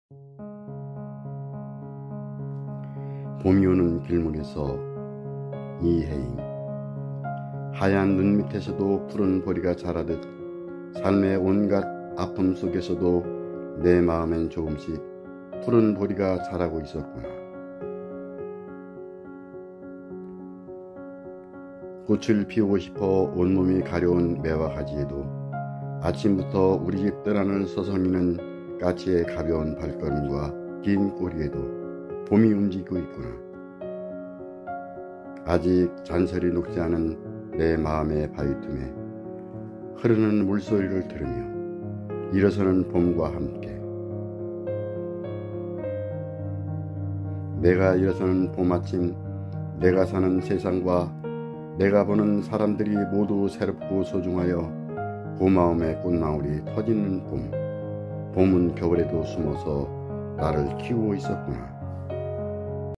봄이 오는 길목에서 이혜인. 하얀 눈 밑에서도 푸른 보리가 자라듯 삶의 온갖 아픔 속에서도 내 마음엔 조금씩 푸른 보리가 자라고 있었구나. 꽃을 피우고 싶어 온몸이 가려운 매화 가지에도 아침부터 우리 집 뜰안을 서성이는 까치의 가벼운 발걸음과 긴 꼬리에도 봄이 움직이고 있구나. 아직 잔설이 녹지 않은 내 마음의 바위틈에 흐르는 물소리를 들으며 일어서는 봄과 함께 내가 일어서는 봄 아침, 내가 사는 세상과 내가 보는 사람들이 모두 새롭고 소중하여 고마움의 꽃망울이 터지는 봄. 봄은 겨울에도 숨어서 나를 키우고 있었구나.